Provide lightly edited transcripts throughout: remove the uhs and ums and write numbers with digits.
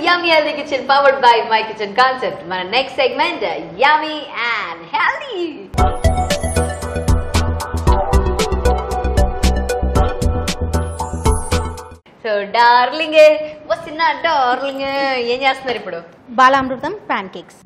Yummy Healthy Kitchen powered by My Kitchen Concept. మన next segment Yummy and Healthy. So darling వస్తున్న darling ఏం చేస్తున్నారు ఇప్పుడు? Balamrutham pancakes.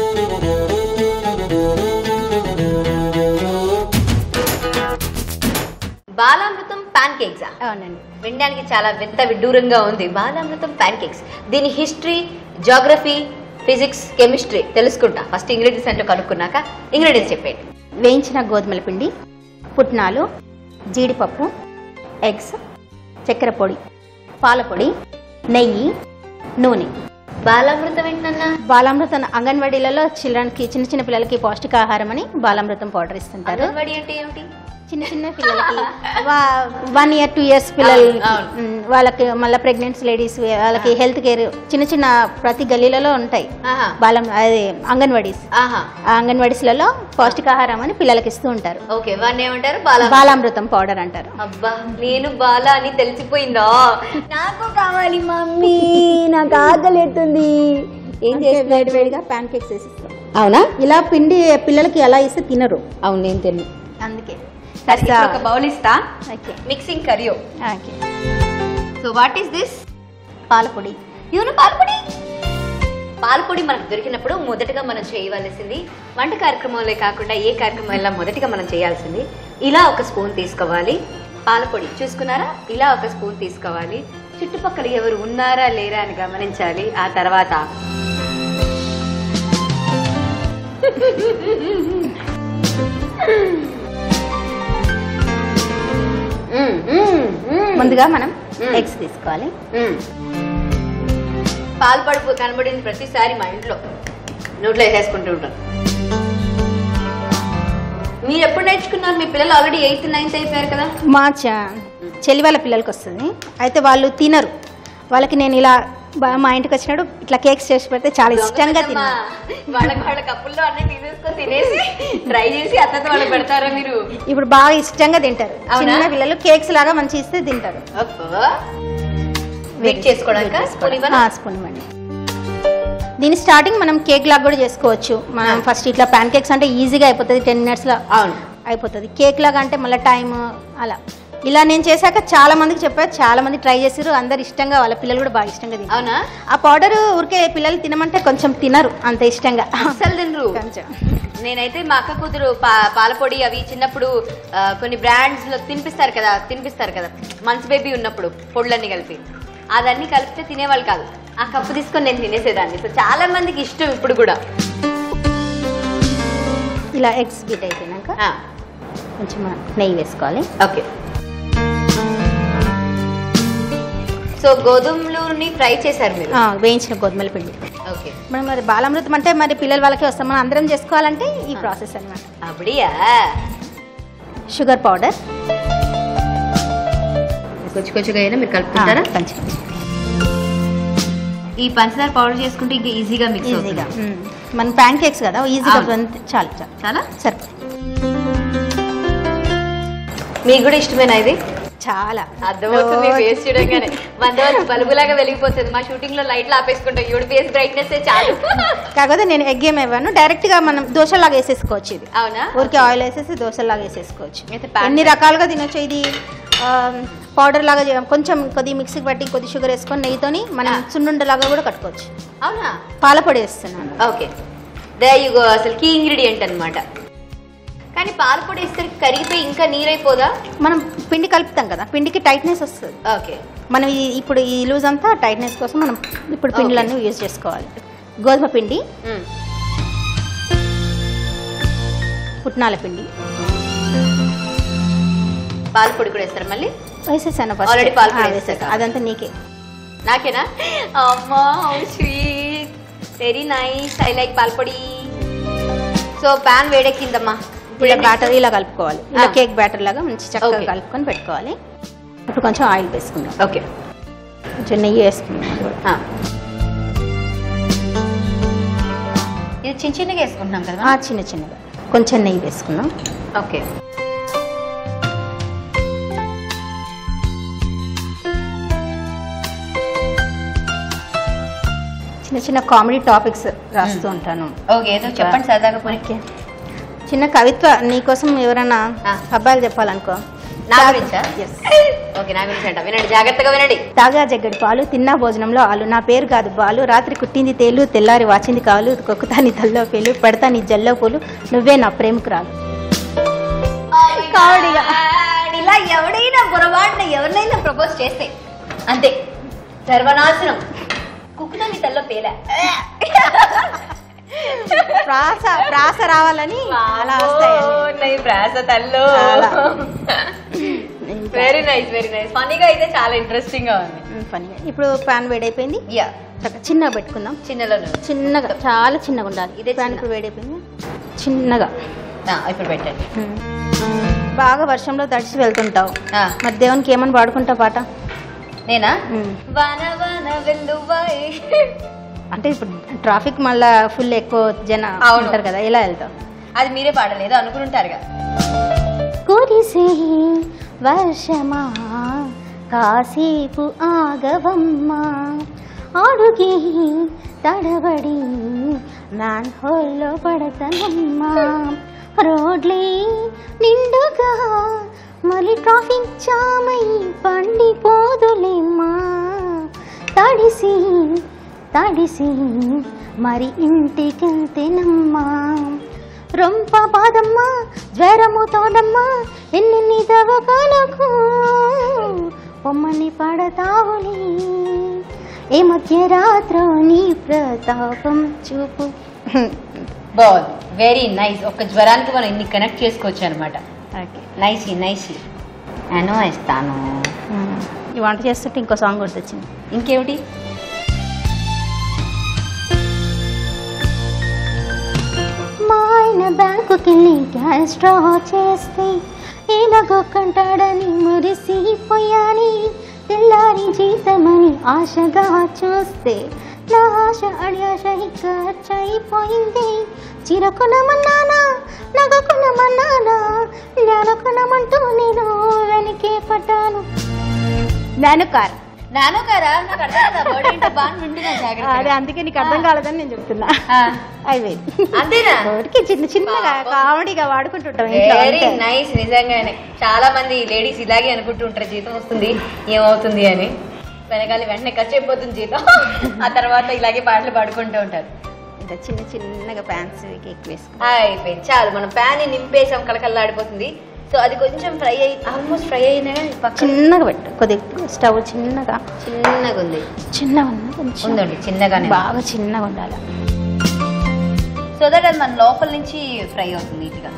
Balamrutham pancakes. అవునండి. వినడానికి చాలా వింత విడ్డూరంగా ఉంది. బాలామృతం ప్యాన్ కేక్స్, దీని హిస్టరీ, జాగ్రఫీ, ఫిజిక్స్, కెమిస్ట్రీ తెలుసుకుంటా. ఫస్ట్ ఇంగ్రీడియంట్స్ అంటే కనుక్కున్నాక ఇంగ్రీడియంట్స్ చెప్పండి. వేయించిన గోధుమల పిండి, పుట్నాలు, జీడిపప్పు, ఎగ్స్, చక్కెర పొడి, పాల పొడి, నెయ్యి, నూనె. బాలామృతం ఏంటన్నా? బాలామృతం అంగన్వాడీలలో చిల్డ్రన్కి, చిన్న చిన్న పిల్లలకి పౌష్టికాహారం అని బాలామృతం పౌడర్ ఇస్తుంటారు. అంగన్వాడీ అంటే ఏమిటి? చిన్న చిన్న పిల్లలకి 1 year 2 years పిల్లలు, వాళ్ళకి మళ్ళీ ప్రెగ్నెంట్స్ లేడీస్, వాళ్ళకి హెల్త్ కేర్ చిన్న చిన్న ప్రతి గల్లీలలో ఉంటాయి అదే అంగన్వాడీస్. ఆ అంగన్వాడీస్లలో పౌష్టికాహారం అని పిల్లలకి ఇస్తూ ఉంటారు. ఓకే, వాడిని ఏమంటారు? బాలామృతం పౌడర్ అంటారు. అబ్బా, నేను బాలా అని తెలిసిపోయిందా? నాకు కావాలి మమ్మీ, నాకు ఆకలిస్తుంది. ఏం చేసి వేడివేడిగా ప్యాన్ కేక్స్ వేసిస్తాం. అవునా? ఇలా పిండి పిల్లలకి ఎలా ఇస్తే తినరు. అవును, నేను తెలియదు. అందుకే ఒక బౌల్ ఇస్తా. మిక్సింగ్ కరియో. So what is this? పాలపొడి. పాలపొడి. పాలపొడి మనకు దొరికినప్పుడు మొదటగా మనం చేయవలసింది, వంట కార్యక్రమంలో కాకుండా ఏ కార్యక్రమంలో మొదటిగా మనం చేయాల్సింది, ఇలా ఒక స్పూన్ తీసుకోవాలి. పాలపొడి చూసుకున్నారా? ఇలా ఒక స్పూన్ తీసుకోవాలి. చుట్టుపక్కల ఎవరు ఉన్నారా లేరా అని గమనించాలి. ఆ తర్వాత ముందుగా మనం ఎగ్స్ తీసుకోవాలి. పాలు పడుపు కనబడింది ప్రతిసారి మా ఇంట్లో నోట్లో వేసేసుకుంటూ ఉంటాం. మీరు ఎప్పుడు నేర్చుకున్నారు? మీ పిల్లలు ఆల్రెడీ 8th 9th అయిపోయారు కదా. మా చెల్లి వాళ్ళ పిల్లలకి వస్తుంది. అయితే వాళ్ళు తినరు. వాళ్ళకి నేను ఇలా మా ఇంటికి వచ్చినప్పుడు ఇట్లా కేక్స్ చేసి పెడితే చాలా ఇష్టంగా తిన్నారు. వాళ్ళ కప్పుల్లో అన్నీ తీసేసుకొని తినేసి ట్రై చేసి అత్తతో వాళ్ళకి పెడతారా మీరు? ఇప్పుడు బాగా ఇష్టంగా తింటారు. చిన్న పిల్లలు కేక్స్ లాగా మంచి ఇస్తే తింటారు. స్పూన్ ఇవ్వండి. దీని స్టార్టింగ్ మనం కేక్ లాగా కూడా చేసుకోవచ్చు. మనం ఫస్ట్ ఇట్లా ప్యాన్ కేక్స్ అంటే ఈజీగా అయిపోతుంది, 10 minutes లో అయిపోతుంది. కేక్ లాగా అంటే మళ్ళీ టైం అలా. ఇలా నేను చేశాక చాలా మందికి చెప్పారు, చాలా మంది ట్రై చేసారు. అందరు ఇష్టంగా, వాళ్ళ పిల్లలు కూడా బాగా ఇష్టంగా తిన్నారు. అవునా? ఆ పౌడర్ ఊరికే పిల్లలు తినమంటే కొంచెం తినరు అంత ఇష్టంగా. అసలు తినరు. నేనైతే మా అక్క కూతురు పాలపొడి అవి చిన్నప్పుడు కొన్ని బ్రాండ్స్ లో తినిపిస్తారు కదా మంచి బేబీ ఉన్నప్పుడు పొడులన్నీ కలిపి, అదన్నీ కలిపితే తినేవాళ్ళు కాదు. ఆ కప్పు తీసుకొని నేను తినేసేదాన్ని. సో చాలా మందికి ఇష్టం ఇప్పుడు కూడా. ఇలా ఎగ్స్ బీట్ అయిపోయినాక కొంచెం నెయ్యి వేసుకోవాలి. ఓకే. సో గోధుమలని ఫ్రై చేశారు మీరు? వేయించిన గోధుమల పిండి. ఓకే. మరి బాలామృతం అంటే మరి పిల్లల వాళ్ళకి వస్తాం, మనం అందరం చేసుకోవాలంటే ఈ ప్రాసెస్ అనమాట. అప్పుడియా? షుగర్ పౌడర్ కొంచెంగా అయినా మీరు కలుపుకుంటారా? కొంచెం. ఈ పంచదార పౌడర్ చేసుకుంటే ఇంకా ఈజీగా మిక్స్ ఈజీగా. మన ప్యాన్ కేక్స్ కదా, ఈజీగా చాలు చాలా సరే. మీకు కూడా ఇష్టమేనా ఇది? చాలా అర్థమవుతుంది ఫేస్ చూడగానే. వందవలసి బల్బులాగా వెలిగిపోతుంది. మా షూటింగ్ లో లైట్లు ఆపేసుకుంటాం, ఈవిడ ఫేస్ బ్రైట్నెస్ చాలు. కాకపోతే నేను ఎగ్ ఏమి ఇవ్వను, డైరెక్ట్ గా మనం దోశలాగా వేసేసుకోవచ్చు. ఇది అవునా? ఊరికే ఆయిల్ వేసేసి దోశలాగా వేసేసుకోవచ్చు. ఎన్ని రకాలుగా తినొచ్చు. ఇది పౌడర్ లాగా కొంచెం కొద్ది మిక్సీకి పట్టి కొద్ది షుగర్ వేసుకొని నెయ్యితోని మనం సున్నుండలాగా కూడా కట్టుకోవచ్చు. అవునా? పాలపొడి వేస్తున్నాను. Okay, there you go. అసలు కీ ఇంగ్రీడియంట్ అనమాట. కానీ పాలపొడి వేసరికి కరిగిపోయి ఇంకా నీరైపోదా? మనం పిండి కలుపుతాం కదా, పిండికి టైట్నెస్ వస్తుంది. ఓకే. మనం ఇప్పుడు ఈ లూజ్ అంతా టైట్నెస్ కోసం మనం ఇప్పుడు పిండిలన్నీ యూజ్ చేసుకోవాలి. గోధుమ పిండి, పుట్నాల పిండి, పాలపొడి కూడా వేస్తారు. మళ్ళీ వేసేసాను ఆల్రెడీ పాలపొడి వేసాక. అదంతా నీకే. నాకేనా? అమ్మా, sweet, very nice, I like పాలపొడి. సో ప్యాన్ వేడెక్కిందమ్మా. ఇలా బ్యాటర్ ఇలా కలుపుకోవాలి. ఇలా కేక్ బ్యాటర్ లాగా మంచి చక్కగా కలుపుకొని పెట్టుకోవాలి. ఇప్పుడు కొంచెం ఆయిల్ వేసుకుందాం. ఓకే. కొంచెం నెయ్యి వేసుకుందాం. ఇది చిన్న చిన్నగా వేసుకుంటున్నాం కదా? చిన్న చిన్నగా కొంచెం నెయ్యి వేసుకుందాం. ఓకే. చిన్న చిన్న కామెడీ టాపిక్స్ రాస్తూ ఉంటాను. ఓకే, ఏదో చెప్పండి సరదాగా పోనీ. చిన్న కవిత్వ నీకోసం ఎవరైనా అబ్బాయిలు చెప్పాలనుకో. నా గురించా? ఓకే, నా గురించి అంట. వినండి, జాగ్రత్తగా వినండి. తాగా జగ్గడి పాలు, తిన్నా భోజనంలో ఆలు, నా పేరు కాదు బాలు, రాత్రి కుట్టింది తేలు, తెల్లారి వాచింది కాలు, కొక్కుతా నీ తల్లో పేలు, పెడతా నీ జల్లో పూలు, నువ్వే నా ప్రేమకురాలు. కామెడీగా ఇలా ఎవడైనా పొరపాటున ఎవరినైనా ప్రపోజ్ చేస్తే అంతే, సర్వనాశనం. కుక్కుతా నీ తల్లో పేలా. ప్రాస రావాలని అలా వస్తాయి. ప్రాస తల్లో. Very nice, very nice. ఫనీగా అయితే చాలా ఇంట్రెస్టింగ్ గా ఉంది. ఫనీగా. ఇప్పుడు ప్యాన్ వేడైపోయింది. చిన్నగా పెట్టుకుందాం. చిన్నగా చాలా చిన్నగా ఉండాలి. ఇదే ప్యాన్ ఇప్పుడు వేడైపోయింది. చిన్నగా ఇప్పుడు పెట్టండి. బాగా వర్షంలో తడిసి వెళ్తుంటావు, మరి దేవునికి ఏమని పాడుకుంటావు పాట? నేనా? అంటే ఇప్పుడు ట్రాఫిక్ మళ్ళా ఫుల్ ఎక్కువ జనం ఉంటారు కదా, ఎలా వెళ్తావు? అది మీరే పాడలేదు అనుకుంటారుగా. కురిసే వర్షమా కాసేపు ఆగవమ్మా, అడుగే తడబడి మ్యాన్ హోల్లో పడతనమ్మా, రోడ్లే నిండుగా మళ్ళీ ట్రాఫిక్ జామై పండిపోదులేమ్మా, తడిసి తడిసి మరి ఇంటికెళ్తేనమ్మా, రొంప బాదమ్మా జ్వరము తోడమ్మా, ఎన్ని దవకాలకు పొమ్మని పడతావులే, ఏ మధ్యరాత్రో నీ ప్రతాపం చూపు. బాగుంది, వెరీ నైస్. ఒక జ్వరానికి మనం ఇన్ని కనెక్ట్ చేసుకోవచ్చు అనమాట. Nice nice. నేను ఇస్తాను. ఈ వంట చేస్తుంటే ఇంకో సాంగ్ గుర్తొచ్చింది. ఇంకేమిటి? మా ఆయన బ్యాంకుకెళ్ళి క్యాష్ డ్రా చేస్తే ఏనగొక్కంటాడని మురిసిపోయాని, తెల్లారి జీతమని ఆశగా చూస్తే నా ఆశ అడియాశ ఖర్చయిపోయింది, చిరకునమన్నానా నగకునమన్నానా జ్ఞానకునమంటూ నేను వెనకే పడ్డాను. నానోకారా? నాకు అర్థం కదా, వర్డ్ ఏంటో బాగా వింటున్నాను జాగ్రత్తగా. అదే అందుకే నీకు అర్థం కాలేదని నేను చెప్తున్నా. అయిపోయింది. అంతేనా? చిన్న చిన్నగా కామెడీగా వాడుకుంటుంటాం. Very nice. నిజంగానే చాలా మంది లేడీస్ ఇలాగే అనుకుంటుంటారు, జీతం వస్తుంది ఏమవుతుంది అని, వెనకాల వెంటనే ఖర్చు అయిపోతుంది జీతం, ఆ తర్వాత ఇలాగే పాటలు పాడుకుంటూ ఉంటారు. ఇంకా చిన్న చిన్నగా ప్యాన్స్ కేక్ వేసుకుని అయిపోయింది, చాలు. మనం ప్యాన్ నింపేసాం, కలకల్లాడిపోతుంది. సో అది కొంచెం ఫ్రై అయ్యి ఆల్మోస్ట్ ఫ్రై అయినా చిన్నగా పెట్టు, కొద్దిగా స్టవ్ చిన్నగా ఉంది. చిన్నగా ఉందండి, చిన్నగానే బాగా చిన్నగా ఉండాలి. సో దట్ అది మన లోపల నుంచి ఫ్రై అవుతుంది నీట్గా.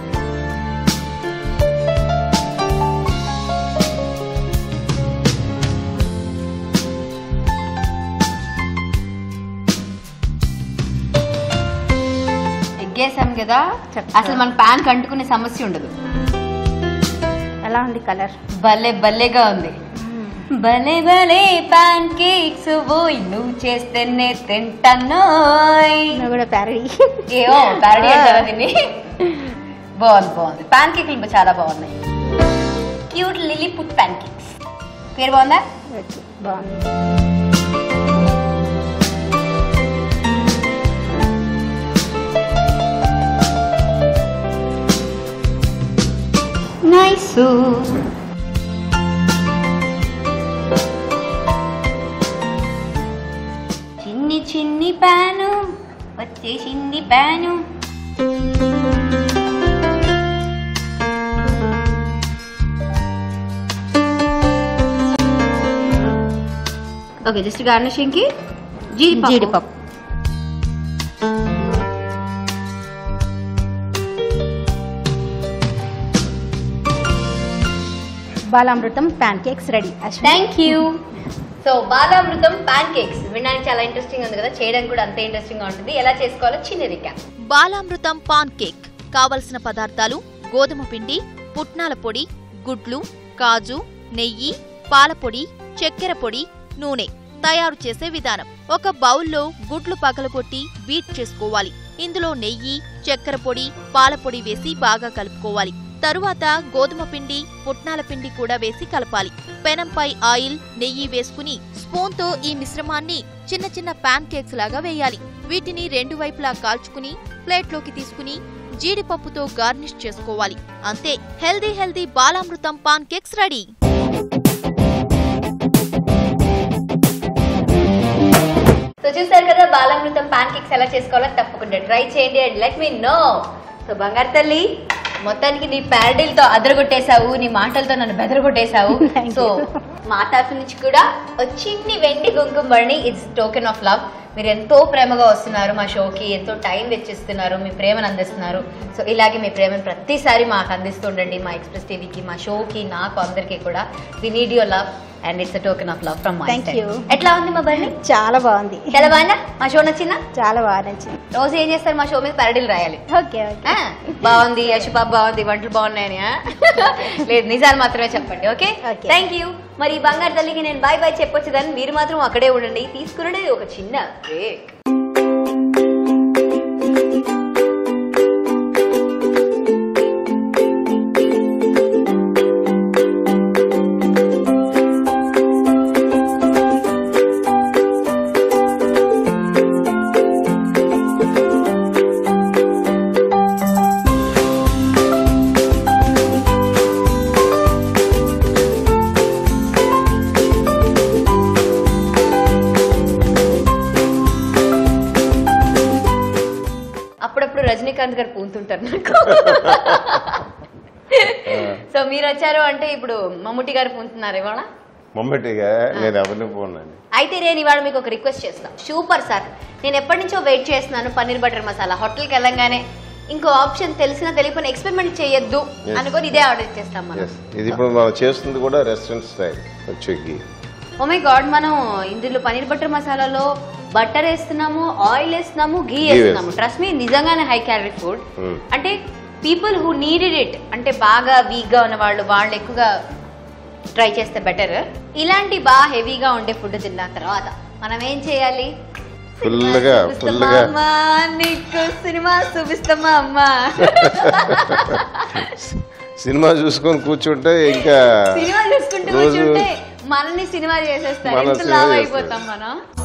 ఎగ్గేసాం కదా, అసలు మన ప్యాన్ కంటుకునే సమస్య ఉండదు. ఎలా ఉంది కలర్? భలే భలేగా ఉంది. భలే భలే ప్యాన్ కేక్స్ ఓయ్, నువ్వు చేస్తేనే తింటాను. ప్యారడీ అంటారా దీన్ని? బాగుంది. ప్యాన్ కేక్లు చాలా బాగున్నాయి. Cute Lilliput pancakes. పేరు బాగుందా? బాగుంది. నైస్. చిన్ని చిన్ని ప్యాను వచ్చేసింది ప్యాను. ఓకే, జస్ట్ గార్నిషింగ్ కి జీడిపప్పు. Balamrutham pancakes ready. Thank you. So Balamrutham pancakes వినడానికి చాలా ఇంట్రెస్టింగ్ ఉంది కదా, చేయడానికి కూడా అంతే ఇంట్రెస్టింగ్ గా ఉంటుంది. ఎలా చేసుకోవాలో చిన్న రికాప్. బాలామృతం పాన్ కేక్ కావలసిన పదార్థాలు: గోధుమ పిండి, పుట్నాల పొడి, గుడ్లు, కాజు, నెయ్యి, పాలపొడి, చక్కెర పొడి, నూనె. తయారు చేసే విధానం: ఒక బౌల్లో గుడ్లు పగలగొట్టి బీట్ చేసుకోవాలి. ఇందులో నెయ్యి, చక్కెర పొడి, పాలపొడి వేసి బాగా కలుపుకోవాలి. తరువాత గోధుమ పిండి, పుట్నాల పిండి కూడా వేసి కలపాలి. పెనంపై ఆయిల్, నెయ్యి వేసుకుని స్పూన్తో ఈ మిశ్రమాన్ని చిన్న చిన్న ప్యాన్ కేక్స్ లాగా వేయాలి. వీటిని రెండు వైపులా కాల్చుకుని ప్లేట్లోకి తీసుకుని జీడిపప్పుతో గార్నిష్ చేసుకోవాలి. అంతే, healthy Balamrutham pancakes ready. So చూసారు కదా బాలామృతం ప్యాన్ కేక్స్ ఎలా చేసుకోవాలో తప్పకుండా ట్రై చేయండి and let me know. So బంగారు తల్లి, మొత్తానికి నీ ప్యారడీలతో అదరగొట్టేశావు, నీ మాటలతో నన్ను బెదరగొట్టేశావు. సో మా తరఫు నుంచి కూడా చిన్ని వెండి కుంకుమని ఇట్స్ టోకెన్ ఆఫ్ లవ్. మీరు ఎంతో ప్రేమగా వస్తున్నారు మా షోకి, ఎంతో టైం వెచ్చిస్తున్నారు, మీ ప్రేమను అందిస్తున్నారు. సో ఇలాగే మీ ప్రేమను ప్రతిసారి మాకు అందిస్తుండండి, మా ఎక్స్ప్రెస్ టీవీకి, మా షోకి, నాకు అందరికీ కూడా. We need your love and it's a token of love from my side. ఎట్లా ఉంది మా బండి? చాలా బాగుంది. చాలా బాగుందా? మా షో నచ్చిందా? చాలా బాగా నచ్చింది. రోజు ఏం చేస్తారు? మా షో మీద ప్యారడీలు రాయాలి. ఓకే బాగుంది, యశుబాబు బాగుంది, వంటలు బాగున్నాయని లేదు, నిజాలు మాత్రమే చెప్పండి. Okay, thank you. మరి బంగారు తల్లికి నేను బాయ్ బాయ్ చెప్పొచ్చుదని మీరు మాత్రం అక్కడే ఉండండి. తీసుకునే ఒక చిన్న బ్రేక్. అప్పుడప్పుడు రజనీకాంత్ గారు పూంతుంటారు నాకు. సో మీరు వచ్చారు అంటే ఇప్పుడు మమ్ముట్టి గారు పూంటున్నారు ఇవాళ. మమ్మటిగా నేను ఎవరిని పోనండి. అయితే నేను ఇవాళ మీకు ఒక రిక్వెస్ట్ చేస్తాను. సూపర్ సార్, నేను ఎప్పటి నుంచో వెయిట్ చేస్తున్నాను పన్నీర్ బటర్ మసాలా. హోటల్కి వెళ్ళంగానే ఇంకో ఆప్షన్ తెలిసినా తెలియకుండా ఎక్స్పెరిమెంట్ చేయొద్దు అనుకొని ఇదే ఆర్డర్ చేస్తాం మనం. ఇది ఇప్పుడు మనం చేస్తుంది కూడా రెస్టారెంట్ స్టైల్ వచ్చి. ఓ మై గాడ్, మనం ఇందులో పన్నీర్ బటర్ మసాలాలో బటర్ వేస్తున్నాము, ఆయిల్ వేస్తున్నాము, ఘీ వేస్తున్నాము. ట్రస్ట్ మీ, నిజంగానే హై క్యాలరీ ఫుడ్. అంటే పీపుల్ హూ నీడెడ్ ఇట్, అంటే బాగా వీక్ గా ఉన్న వాళ్ళు ఎక్కువగా ట్రై చేస్తే బెటర్. ఇలాంటి బాగా హెవీగా ఉండే ఫుడ్ తిన్న తర్వాత మనం ఏం చేయాలి? ఫుల్గా నీకు సినిమా చూపిస్తామా అమ్మా? సినిమా చూసుకొని కూర్చుంటే ఇంకా సినిమా చూసుకుంటూ కూర్చుంటే మనల్ని సినిమా చేసేస్తారు. ఎంత లావ్ అయిపోతాం మనం.